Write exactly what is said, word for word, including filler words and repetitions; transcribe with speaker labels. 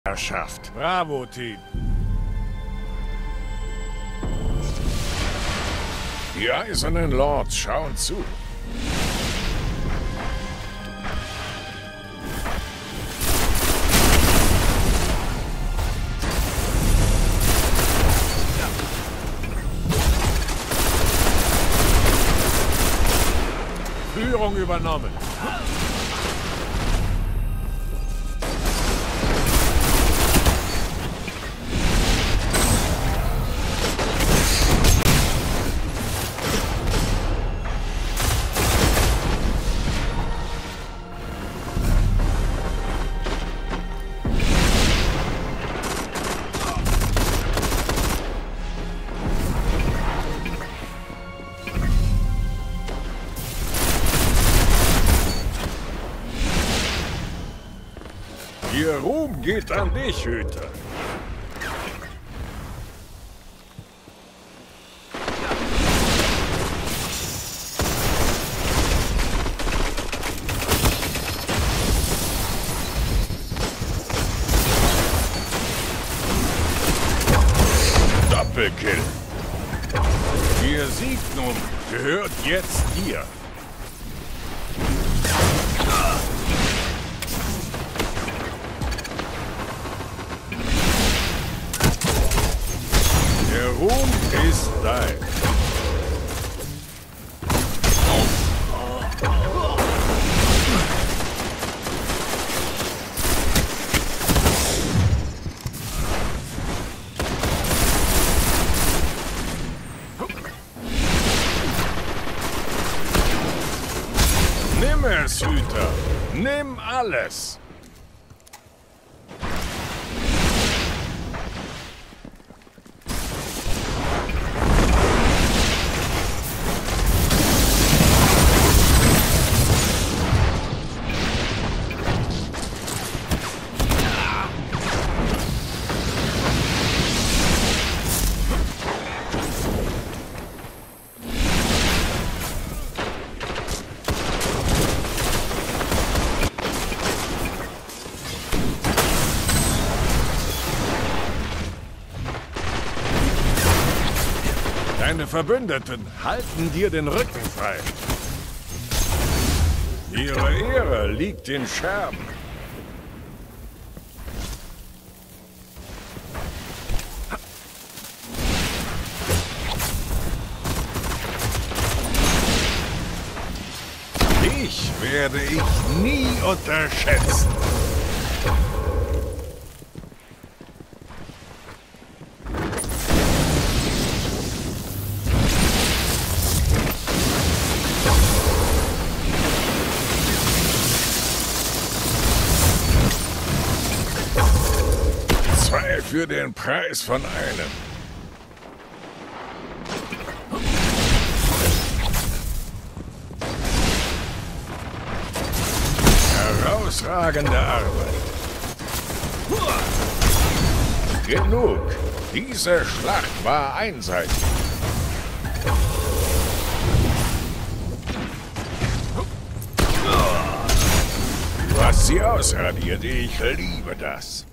Speaker 1: Herrschaft.
Speaker 2: Bravo, Team.
Speaker 1: Die eisernen Lords schauen zu.
Speaker 2: Führung übernommen.
Speaker 1: Ihr Ruhm geht an dich, Hüter. Doppelkill. Ihr Signum gehört jetzt dir. Der Ruhm ist dein. Nimm es, Hüter. Nimm alles. Deine Verbündeten halten dir den Rücken frei. Ihre Ehre liegt in Scherben. Dich werde ich nie unterschätzen. Zwei für den Preis von einem. Herausragende Arbeit. Genug. Diese Schlacht war einseitig. Du hast sie ausradiert. Ich liebe das.